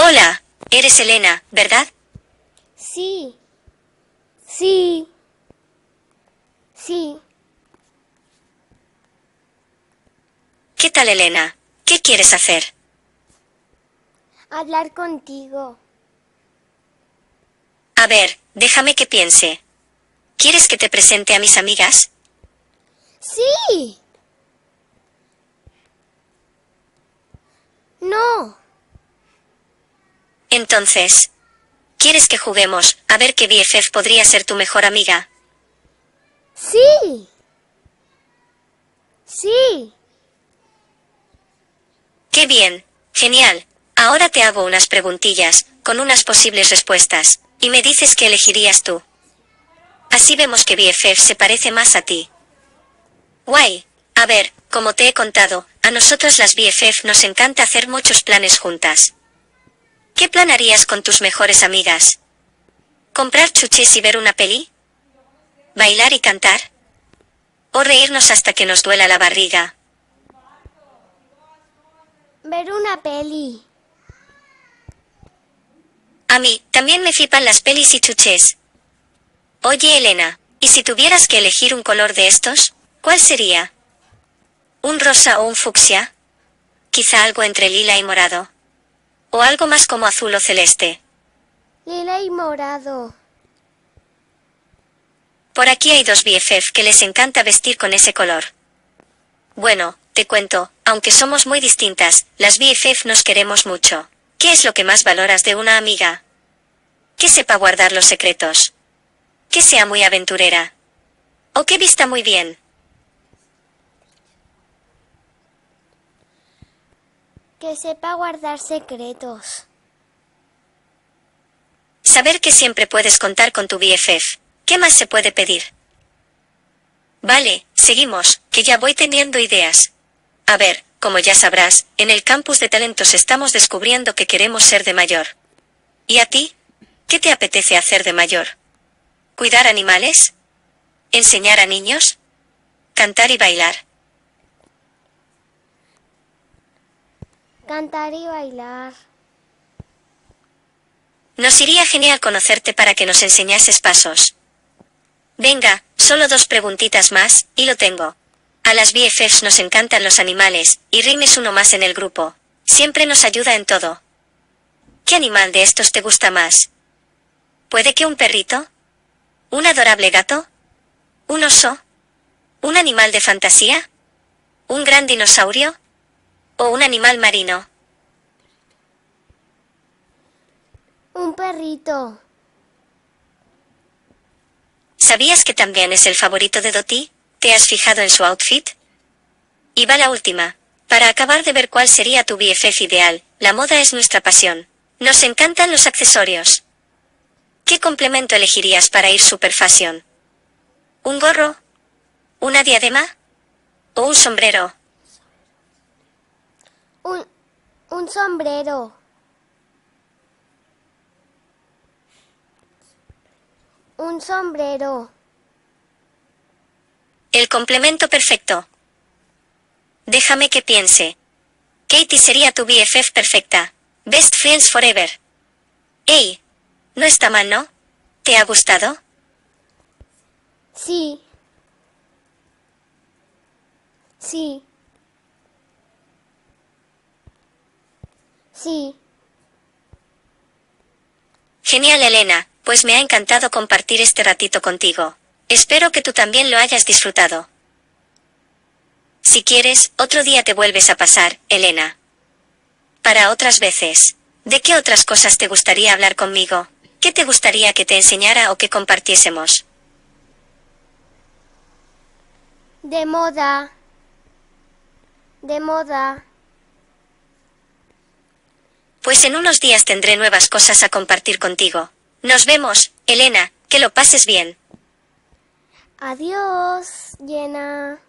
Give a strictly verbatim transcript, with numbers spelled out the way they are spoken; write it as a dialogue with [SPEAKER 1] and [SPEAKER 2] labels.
[SPEAKER 1] Hola, eres Elena, ¿verdad?
[SPEAKER 2] Sí. Sí. Sí.
[SPEAKER 1] ¿Qué tal, Elena? ¿Qué quieres hacer?
[SPEAKER 2] Hablar contigo.
[SPEAKER 1] A ver, déjame que piense. ¿Quieres que te presente a mis amigas?
[SPEAKER 2] Sí. No.
[SPEAKER 1] Entonces, ¿quieres que juguemos a ver qué B F F podría ser tu mejor amiga?
[SPEAKER 2] Sí. Sí.
[SPEAKER 1] ¡Qué bien! Genial. Ahora te hago unas preguntillas, con unas posibles respuestas, y me dices qué elegirías tú. Así vemos que B F F se parece más a ti. Guay. A ver, como te he contado, a nosotras las B F F nos encanta hacer muchos planes juntas. ¿Qué plan harías con tus mejores amigas? ¿Comprar chuches y ver una peli? ¿Bailar y cantar? ¿O reírnos hasta que nos duela la barriga?
[SPEAKER 2] Ver una peli.
[SPEAKER 1] A mí, también me flipan las pelis y chuches. Oye, Elena, ¿y si tuvieras que elegir un color de estos, cuál sería? ¿Un rosa o un fucsia? Quizá algo entre lila y morado. ¿O algo más como azul o celeste?
[SPEAKER 2] Lila y morado.
[SPEAKER 1] Por aquí hay dos B F F que les encanta vestir con ese color. Bueno, te cuento, aunque somos muy distintas, las B F F nos queremos mucho. ¿Qué es lo que más valoras de una amiga? Que sepa guardar los secretos. Que sea muy aventurera. O que vista muy bien.
[SPEAKER 2] Que sepa guardar secretos.
[SPEAKER 1] Saber que siempre puedes contar con tu B F F. ¿Qué más se puede pedir? Vale, seguimos, que ya voy teniendo ideas. A ver, como ya sabrás, en el campus de talentos estamos descubriendo que queremos ser de mayor. ¿Y a ti? ¿Qué te apetece hacer de mayor? ¿Cuidar animales? ¿Enseñar a niños? ¿Cantar y bailar?
[SPEAKER 2] Cantar y bailar.
[SPEAKER 1] Nos iría genial conocerte para que nos enseñases pasos. Venga, solo dos preguntitas más, y lo tengo. A las B F Fs nos encantan los animales, y Rin es uno más en el grupo. Siempre nos ayuda en todo. ¿Qué animal de estos te gusta más? ¿Puede que un perrito? ¿Un adorable gato? ¿Un oso? ¿Un animal de fantasía? ¿Un gran dinosaurio? ¿O un animal marino?
[SPEAKER 2] Un perrito.
[SPEAKER 1] ¿Sabías que también es el favorito de Dottie? ¿Te has fijado en su outfit? Y va la última. Para acabar de ver cuál sería tu B F F ideal, la moda es nuestra pasión. Nos encantan los accesorios. ¿Qué complemento elegirías para ir super fashion? ¿Un gorro? ¿Una diadema? ¿O un sombrero?
[SPEAKER 2] Un, un sombrero. Un sombrero.
[SPEAKER 1] El complemento perfecto. Déjame que piense. Katie sería tu B F F perfecta. Best Friends Forever. ¡Ey! No está mal, ¿no? ¿Te ha gustado?
[SPEAKER 2] Sí. Sí. Sí.
[SPEAKER 1] Genial, Elena, pues me ha encantado compartir este ratito contigo. Espero que tú también lo hayas disfrutado. Si quieres, otro día te vuelves a pasar, Elena. Para otras veces. ¿De qué otras cosas te gustaría hablar conmigo? ¿Qué te gustaría que te enseñara o que compartiésemos?
[SPEAKER 2] De moda. De moda.
[SPEAKER 1] Pues en unos días tendré nuevas cosas a compartir contigo. Nos vemos, Elena, que lo pases bien.
[SPEAKER 2] Adiós, Jenna.